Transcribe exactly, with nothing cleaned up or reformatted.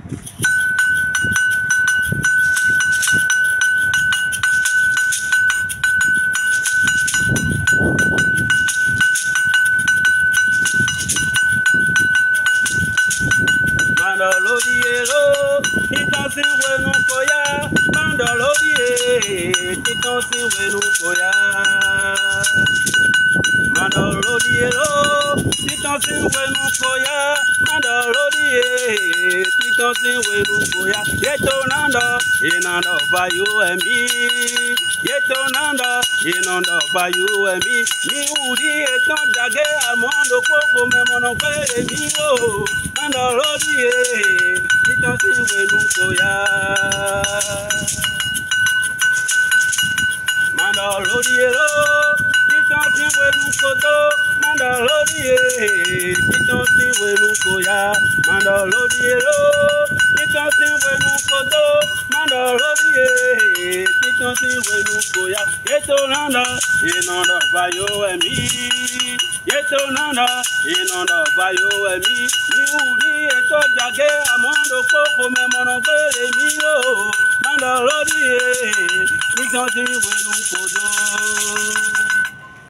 Mandolodiero, titansi wenu koya. Mandolodiero, titansi wenu koya. Mandolodiero, titansi wenu koya. Mandolodiero, titansi wenu koya. Yeto nanda, inanda by you and me. Yeto nanda, inanda by you and me. Mi udi eton jage amondo koko memono kere mi o. Mandolodiero, titansi wenu koya. Mandolodiero, titansi wenu kodo. Mandolodiero, titansi wenu koya. Mandolodiero, titansi wenu kodo. Mandolodiero, titansi wenu koya. Yeto nanda, inanda by you and me. Yeto nanda, inanda by you and me. Mi udi eto jage amondo koko memono kwele mi o. Mandolodiero, titansi wenu kodo.